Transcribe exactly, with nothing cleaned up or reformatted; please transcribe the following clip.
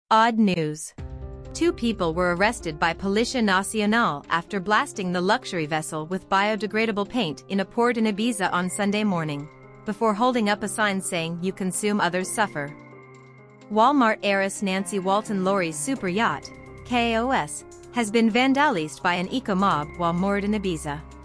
Odd news. Two people were arrested by Policía Nacional after blasting the luxury vessel with biodegradable paint in a port in Ibiza on Sunday morning, before holding up a sign saying "You consume, others suffer." Walmart heiress Nancy Walton Laurie's super yacht, K A O S, has been vandalized by an eco-mob while moored in Ibiza.